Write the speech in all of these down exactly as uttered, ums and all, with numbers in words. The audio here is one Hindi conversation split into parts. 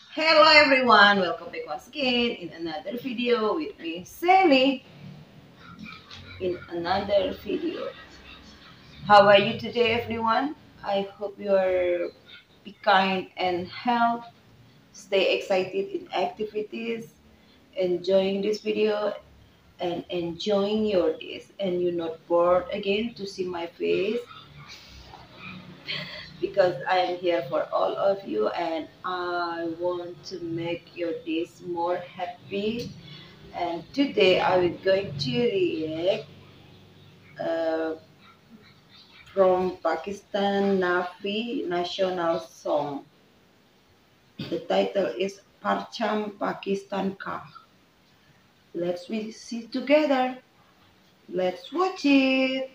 Hello everyone, welcome back once again in another video with me, Sally, in another video. How are you today everyone? I hope you are be kind and health, stay excited in activities, enjoying this video and enjoying your days, and you're not bored again to see my face because I am here for all of you and I want to make your days more happy. And today I will going to react uh, from Pakistan Nafi national song. The title is Parcham Pakistan Ka. Let's we see together. Let's watch it.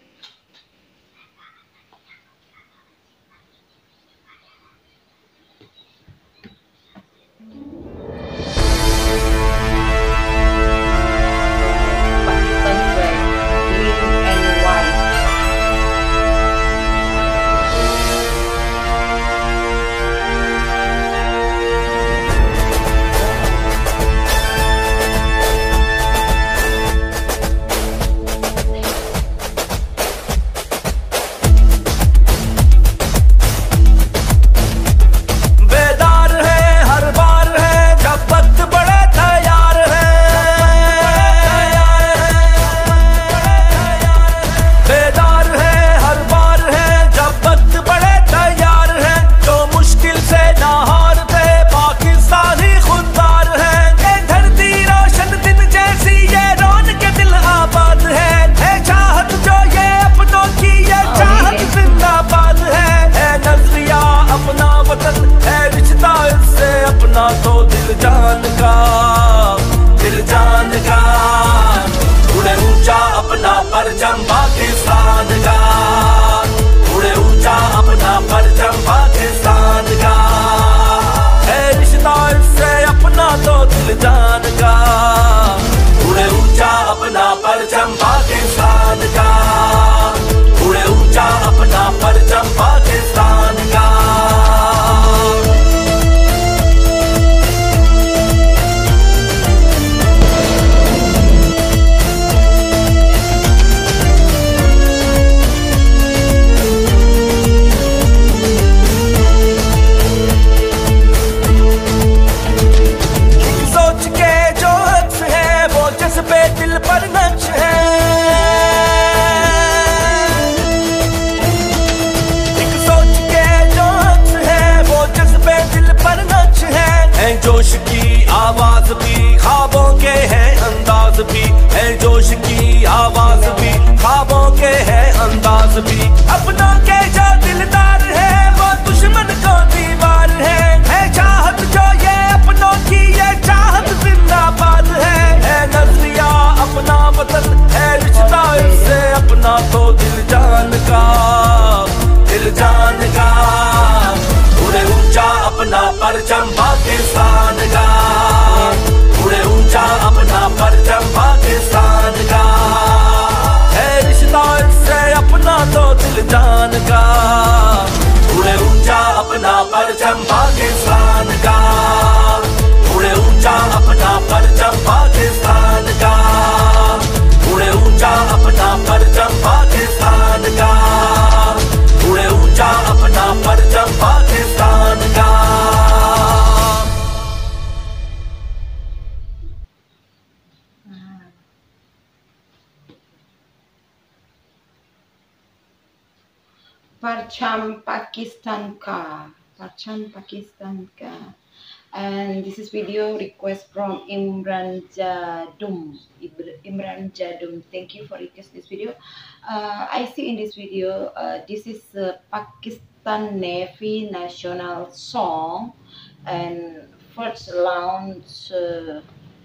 Pakistan flag, green and white. बेदार है हर बार है जब वक्त बड़े तैयार है। बेदार है हर बार है जब वक्त बड़े तैयार है। जो मुश्किल से ना हारते पाकिस्तानी खुददार है। ये धरती रोशन दिन जैसी ये रौन के दिल आबाद है। है चाहत जो ये अपनों की ये चाहत जिंदाबाद है। है नजरिया अपना वतन है रिश्ता इससे अपना तो दिल जान का दिल जान का। उड़े ऊंचा अपना परचम पाकिस्तान का। उड़े ऊंचा अपना परचम पाकिस्तान का। है रिश्ता इससे अपना तो दिल जान का। उड़े ऊंचा अपना परचम पाकिस्तान का। उड़े ऊंचा अपना परचम पाकिस्तान का। सोच के जो अक्स है वो जज्बे दिल पर नक्श है। एक सोच के जो अक्स है वो जज्बे दिल पर नक्श है। है जोश की आवाज भी ख्वाबों के है अंदाज भी। है जोश की आवाज भी ख्वाबों के है अंदाज भी। अपनों के जो दिलदार है वो दुश्मन को दीवार है। है चाहत जो ये अपनों की ये चाहत जिंदाबाद है। है नजरिया अपना वतन है रिश्ता इससे अपना तो दिल जान का दिल जान का। उड़े ऊंचा अपना परचम पाकिस्तान का। उड़े ऊंचा अपना परचम पाकिस्तान का। है रिश्ता इससे अपना तो दिल जान का। उड़े ऊंचा अपना परचम पाकिस्तान का। उड़े ऊंचा अपना परचम पाकिस्तान का। उड़े ऊंचा अपना परचम पाकिस्तान का। उड़े ऊंचा अपना परचम पाकिस्तान का। Parcham Pakistan Ka. Parcham Pakistan Ka. And this is video request from Imran Jadum. Ibr- Imran Jadum. Thank you for request this video. Uh, I see in this video, uh, this is uh, Pakistan Navy national song and first launched uh,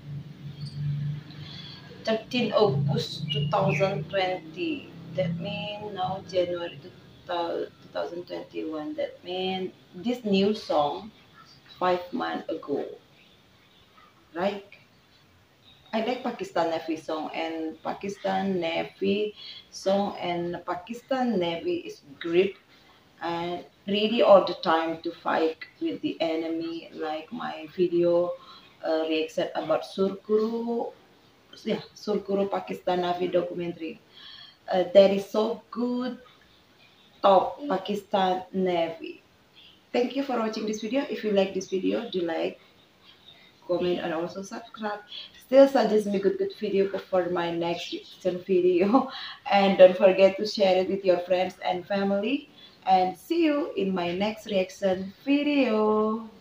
thirteen August two thousand twenty. That means now January two thousand twenty-one. That means this new song five months ago, right? I like Pakistan Navy song and Pakistan Navy song and Pakistan Navy is great and ready all the time to fight with the enemy, like my video uh, reaction about Surkuru, yeah, Surkuru Pakistan Navy documentary. Uh, that is so good, top Pakistan Navy. Thank you for watching this video. If you like this video, do like, comment, and also subscribe. Still suggest me good good video for my next reaction video. And don't forget to share it with your friends and family. And see you in my next reaction video.